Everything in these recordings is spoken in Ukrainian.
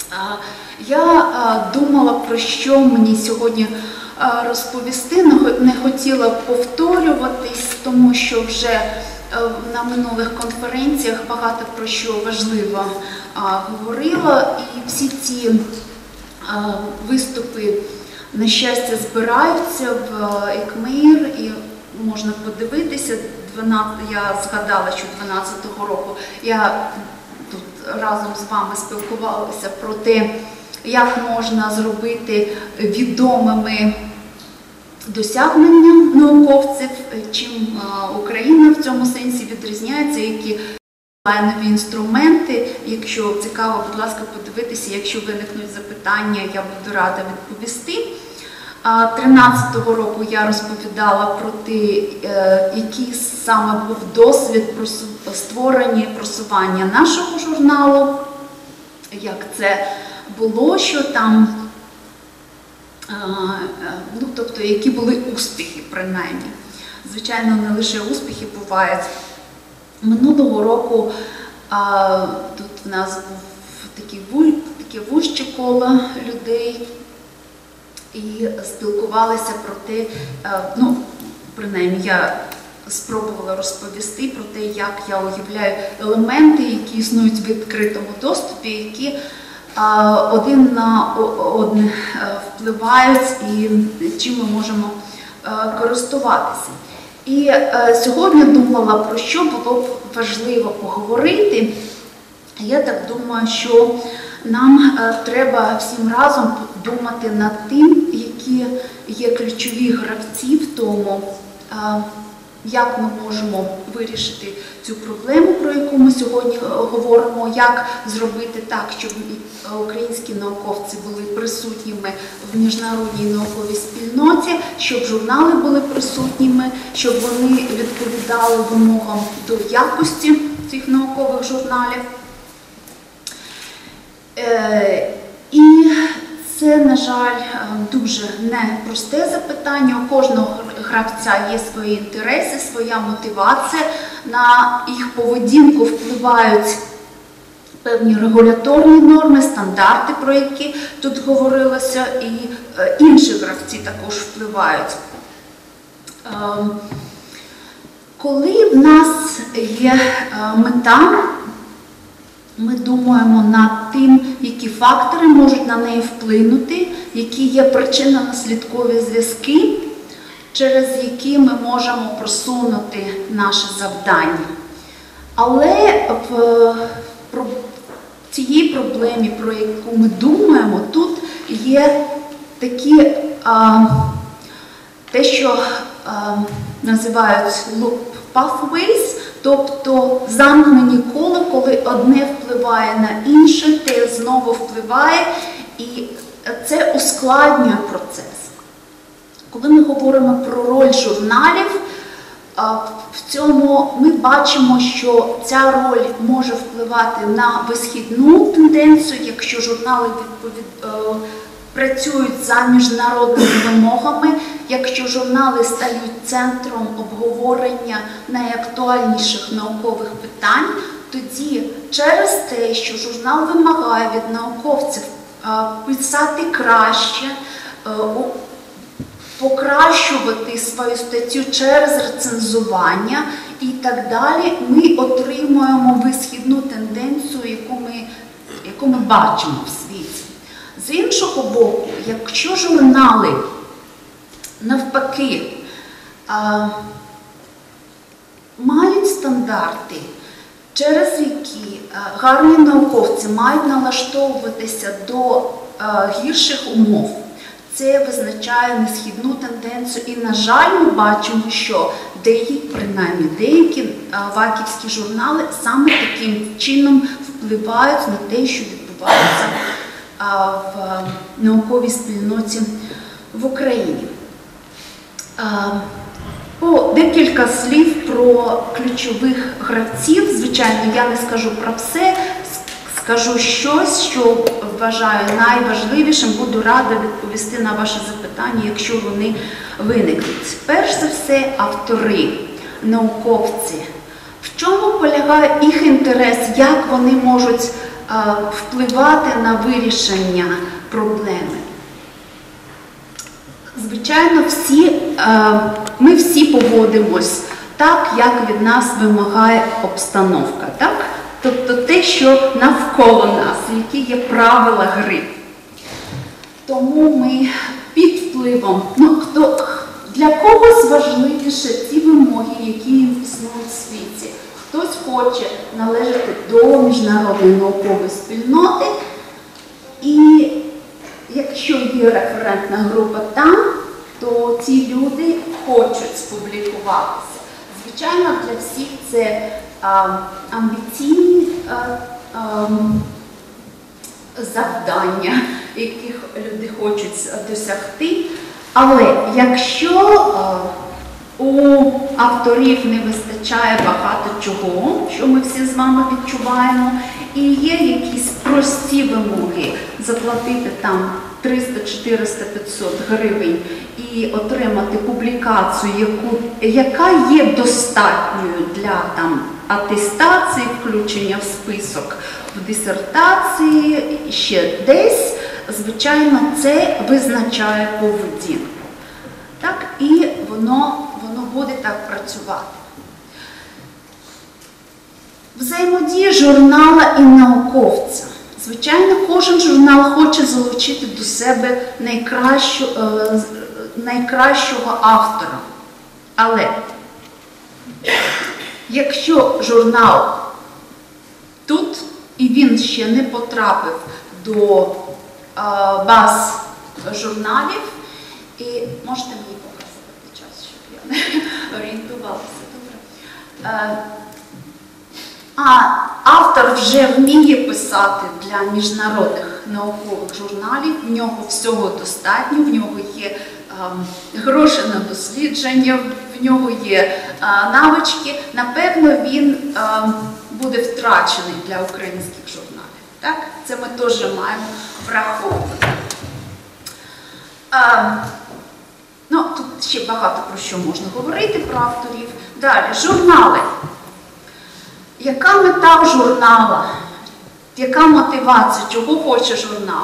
Я думала, про що мені сьогодні розповісти, не хотіла повторюватись, тому що вже на минулих конференціях багато про що важливо говорила, і всі ці виступи, на щастя, збираються в ЕКМЕІР, і можна подивитися. Я згадала, що 2012 року я тут разом з вами спілкувалася про те, як можна зробити відомими досягнення науковців, чим Україна в цьому сенсі відрізняється, які онлайнові інструменти. Якщо цікаво, будь ласка, подивитися, якщо виникнуть запитання, я буду рада відповісти. 2013 року я розповідала про те, який саме був досвід створення і просування нашого журналу, як це було, що там, тобто, які були успіхи, принаймні. Звичайно, не лише успіхи бувають. Минулого року тут в нас був таке вужче коло людей, і спілкувалися про те, принаймні я спробувала розповісти про те, як я уявляю елементи, які існують в відкритому доступі, які один на один впливають і чим ми можемо користуватися. І сьогодні думала, про що було б важливо поговорити. Я так думаю, що нам треба всім разом думати над тим, які є ключові гравці в тому, як ми можемо вирішити цю проблему, про яку ми сьогодні говоримо, як зробити так, щоб українські науковці були присутніми в міжнародній науковій спільноті, щоб журнали були присутніми, щоб вони відповідали вимогам до якості цих наукових журналів. І це, на жаль, дуже непросте запитання. У кожного гравця є свої інтереси, своя мотивація. На їх поведінку впливають певні регуляторні норми, стандарти, про які тут говорилося, і інші гравці також впливають. Коли в нас є мета, ми думаємо над тим, які фактори можуть на неї вплинути, які є причинно-наслідкові зв'язки, через які ми можемо просунути наше завдання. Але в цій проблемі, про яку ми думаємо, тут є такі, те, що називають loop pathways, тобто замкнені кола, коли одне впливає на інше, те знову впливає, і це ускладнює процес. Коли ми говоримо про роль журналів, в цьому ми бачимо, що ця роль може впливати на висхідну тенденцію, якщо журнали працюють за міжнародними вимогами, якщо журнали стають центром обговорення найактуальніших наукових питань, тоді через те, що журнал вимагає від науковців писати краще, покращувати свою статтю через рецензування і так далі, ми отримуємо висхідну тенденцію, яку ми бачимо в світі. З іншого боку, якщо журнали навпаки мають стандарти, через які гарні науковці мають налаштовуватися до гірших умов, це визначає несхідну тенденцію. І, на жаль, ми бачимо, що принаймні деякі ваківські журнали саме таким чином впливають на те, що відбувається в науковій спільноті в Україні. Декілька слів про ключових гравців. Звичайно, я не скажу про все, скажу щось, що вважаю найважливішим. Буду рада відповісти на ваші запитання, якщо вони виникнуть. Перш за все, автори, науковці. В чому полягає їх інтерес, як вони можуть впливати на вирішення проблеми. Звичайно, ми всі поводимось так, як від нас вимагає обстановка, так? Тобто те, що навколо нас, які є правила гри. Тому ми під впливом, для когось важливіше ті вимоги, які існують в світі. Хтось хоче належати до міжнародної наукової спільноти, і якщо є референтна група там, то ці люди хочуть спублікуватися. Звичайно, для всіх це амбіційні завдання, яких люди хочуть досягти. Але якщо у авторів не вистачає багато чого, що ми всі з вами відчуваємо, і є якісь прості вимоги заплатити там 300, 400, 500 гривень і отримати публікацію, яка є достатньою для атестації, включення в список, в дисертації, ще десь, звичайно, це визначає поведінку. Так, і воно буде так працювати. Взаємодія журнала і науковця. Звичайно, кожен журнал хоче залучити до себе найкращого автора. Але якщо журнал тут, і він ще не потрапив до баз журналів, і можете мені показувати час, щоб я не орієнтувалася, добре? А автор вже вміє писати для міжнародних наукових журналів, в нього всього достатньо, в нього є гроші на дослідження, в нього є навички, напевно, він буде втрачений для українських журналів. Так? Це ми теж маємо враховувати. Тут ще багато про що можна говорити, про авторів. Далі, журнали. Яка мета в журнала? Яка мотивація? Чого хоче журнал?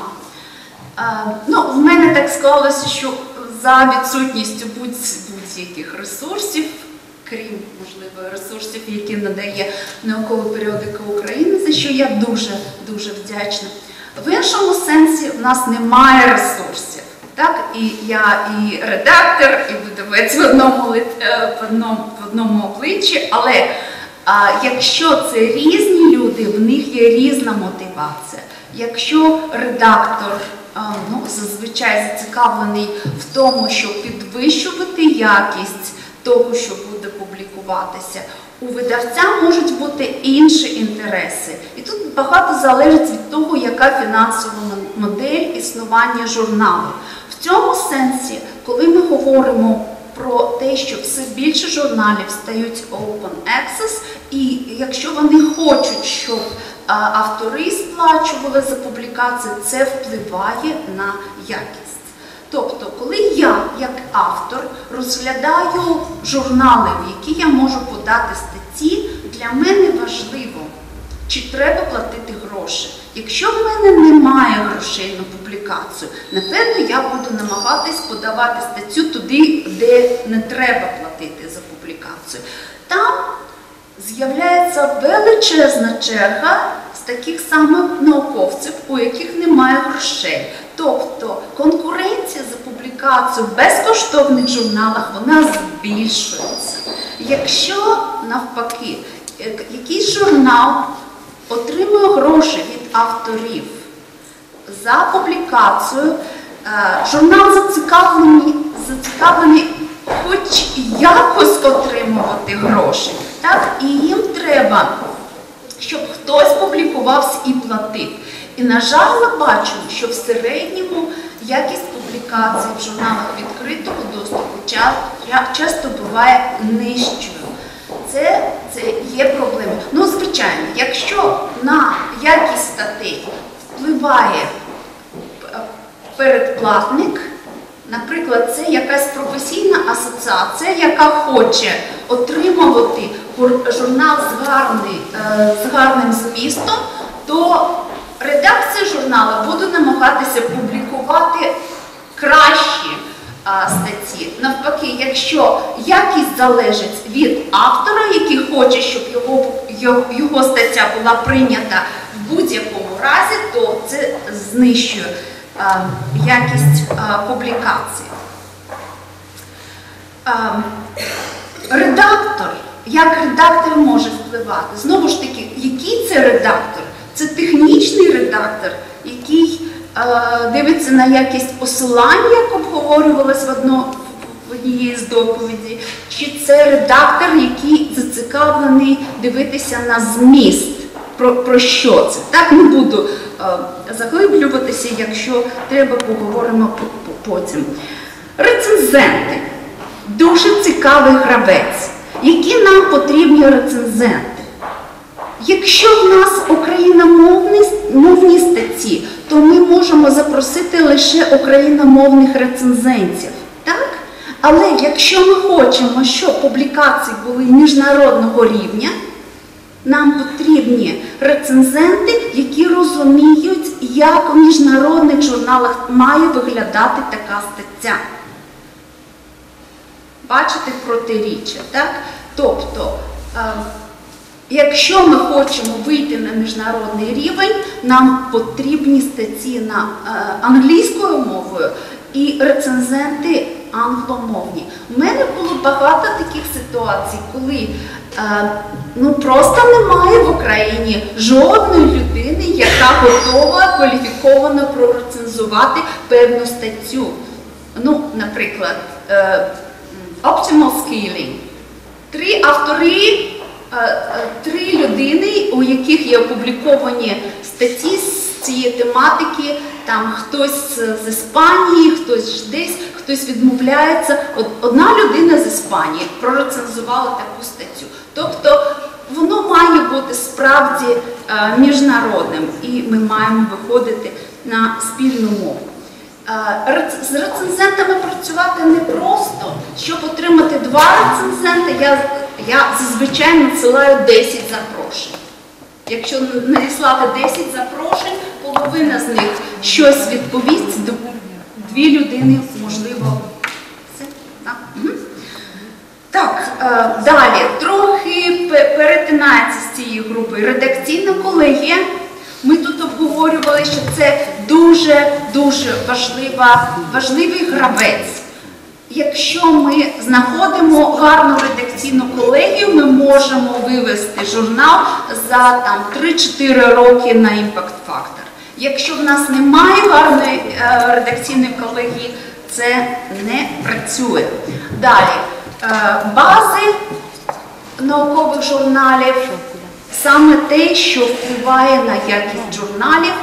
В мене так склалося, що за відсутністю будь-яких ресурсів, крім, можливо, ресурсів, які надає наукова періодика України, за що я дуже вдячна. В іншому сенсі в нас немає ресурсів. Так? І я і редактор, і видавець в одному обличчі, але якщо це різні люди, в них є різна мотивація. Якщо редактор зазвичай зацікавлений в тому, щоб підвищувати якість того, що буде публікуватися, у видавця можуть бути інші інтереси. І тут багато залежить від того, яка фінансова модель існування журналу. В цьому сенсі, коли ми говоримо про те, що все більше журналів стають open access, і якщо вони хочуть, щоб автори сплачували за публікацію, це впливає на якість. Тобто, коли я, як автор, розглядаю журнали, в які я можу подати статті, для мене важливо, чи треба платити гроші. Якщо в мене немає грошей на публікацію, напевно, я буду намагатись подавати статтю туди, де не треба платити за публікацію. Там з'являється величезна черга з таких самих науковців, у яких немає грошей. Тобто конкуренція за публікацію в безкоштовних журналах, вона збільшується. Якщо, навпаки, якийсь журнал отримує гроші від авторів за публікацію, журнал зацікавлений хоч якось отримувати гроші. Так? І їм треба, щоб хтось публікувався і платив. І, на жаль, ми бачимо, що в середньому якість публікацій в журналах відкритого доступу часто буває нижчою. Це є проблема. Звичайно, якщо на якість статей впливає передплатник, наприклад, це якась професійна асоціація, яка хоче отримувати журнал з гарним змістом, то редакція журналу буде намагатися публікувати кращі статті. Навпаки, якщо якість залежить від автора, який хоче, щоб його стаття була прийнята в будь-якому разі, то це знищує якість публікації. Редактор, як редактор може впливати? Знову ж таки, який це редактор? Це технічний редактор, який дивиться на якість посилання, як обговорювалось в однієї з доповідей, чи це редактор, який зацікавлений дивитися на зміст, про що це. Так, не буду заглиблюватися, якщо треба, поговоримо потім. Рецензенти. Дуже цікавий гравець. Які нам потрібні рецензенти? Якщо в нас україномовні статті, то ми можемо запросити лише україномовних рецензентів. Так? Але якщо ми хочемо, щоб публікації були міжнародного рівня, нам потрібні рецензенти, які розуміють, як в міжнародних журналах має виглядати така стаття. Бачите протиріччя, так? Тобто, якщо ми хочемо вийти на міжнародний рівень, нам потрібні статті англійською мовою і рецензенти англомовні. У мене було багато таких ситуацій, коли просто немає в Україні жодної людини, яка готова кваліфіковано прорецензувати певну статтю. Наприклад, Optimal Scaling. 3 автори, 3 людини, у яких є опубліковані статті з цієї тематики, там хтось з Іспанії, хтось десь, хтось відмовляється. Одна людина з Іспанії прорецензувала таку статтю. Тобто воно має бути справді міжнародним, і ми маємо виходити на спільну мову. З рецензентами працювати непросто. Щоб отримати 2 рецензенти, я зазвичай надсилаю 10 запрошень. Якщо надіслати 10 запрошень, половина з них щось відповість, 2 людини, можливо. Все? Так? Так, далі. Трохи перетинається з цією групою редакційна колегія. Ми тут обговорювали, що це дуже важливий гравець. Якщо ми знаходимо гарну редакційну колегію, ми можемо вивести журнал за 3-4 роки на Impact Factor. Якщо в нас немає гарної редакційної колегії, це не працює. Далі. Бази наукових журналів. Саме те, що впливає на якість журналів,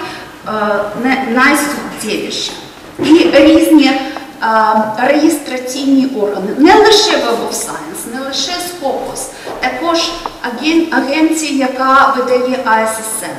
найсуттєвіше. І різні реєстраційні органи. Не лише Web of Science, не лише Scopus, також агенція, яка видає ISSN.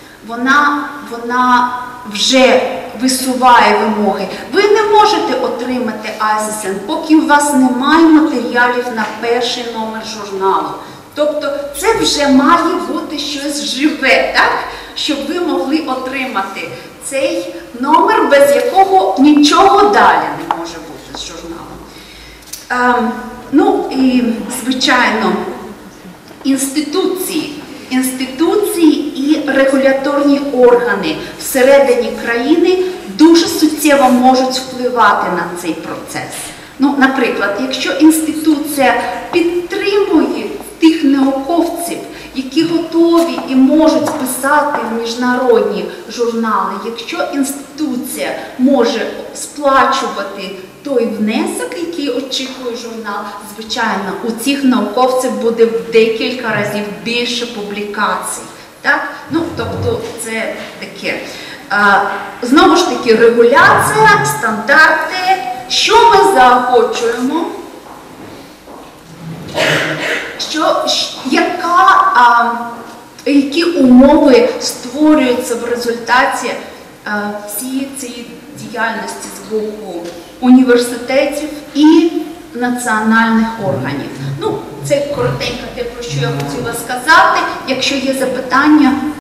Вона вже висуває вимоги. Ви не можете отримати ISSN, поки у вас немає матеріалів на перший номер журналу. Тобто це вже має бути щось живе, так? Щоб ви могли отримати цей номер, без якого нічого далі не може бути з журналом. І, звичайно, інституції і регуляторні органи всередині країни дуже суттєво можуть впливати на цей процес. Наприклад, якщо інституція підтримує тих науковців, які готові і можуть писати в міжнародні журнали, якщо інституція може сплачувати той внесок, який очікує журнал, звичайно, у цих науковців буде в декілька разів більше публікацій. Так? Тобто це таке. Знову ж таки, регуляція, стандарти. Що ми заохочуємо? Які умови створюються в результаті цієї діяльності з боку університетів і національних органів? Це коротенько те, про що я хотіла сказати. Якщо є запитання,